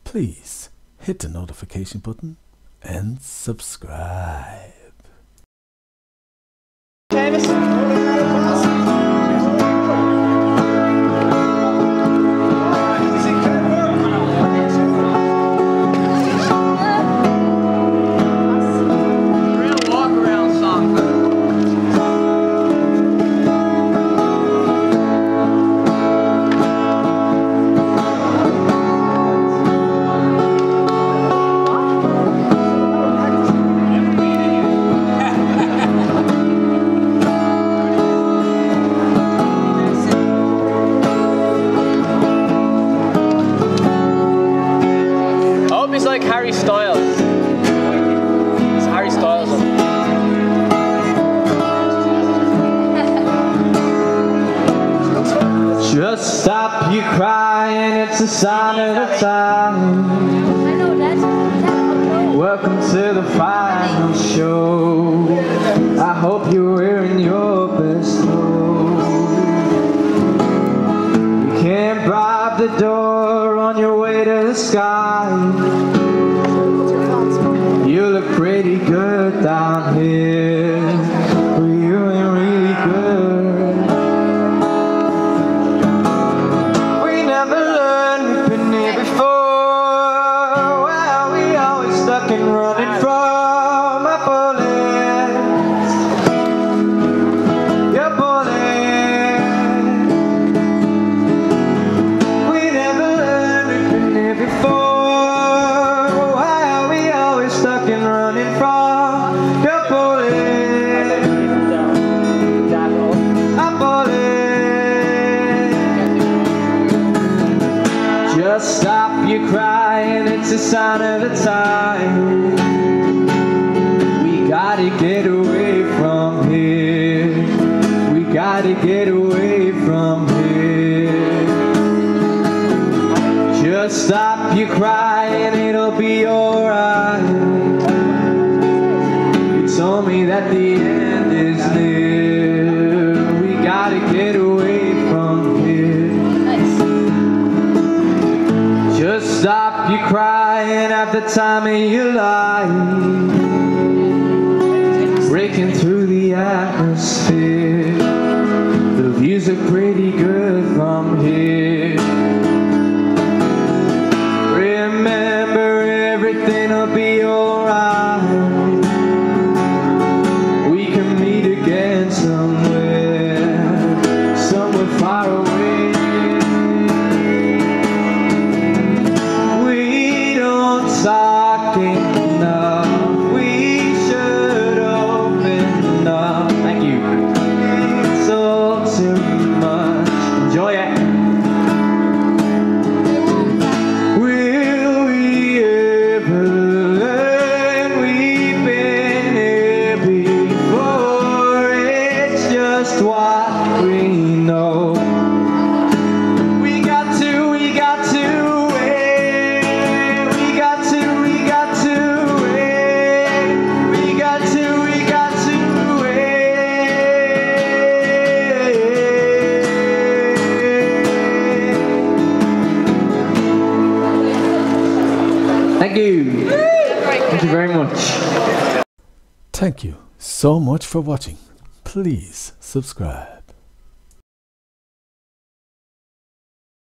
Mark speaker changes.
Speaker 1: please hit the notification button and subscribe.
Speaker 2: Like Harry Styles. It's Harry Styles.
Speaker 3: Just stop you crying, it's a sign of the time. Welcome to the final show. I hope you're wearing your best clothes. You can't bribe the door on your way to the sky. You look pretty good down here. You ain't really good. We never learned, we've been here before. Well, we always stuck and running from our bullets. Your bullets. We never learned, we've been here before. And running from your bullet. I'm bullet. Just stop you crying, it's a sign of the time. We gotta get away from here. We gotta get away from here. Just stop you crying, it'll be alright. Told me that the end is near. We gotta get away from here. Just stop you crying at the time of your life. Breaking through the atmosphere. The views are pretty good from here. Remember, everything will be alright. Somewhere far away. We don't talk enough. We should open up. Thank you. It's all too much. Enjoy it. Will we ever learn? We've been here before. It's just what we know. We got to wait. We got to wait. We got to wait. Thank you. Thank you very much.
Speaker 1: Thank you so much for watching. Please subscribe.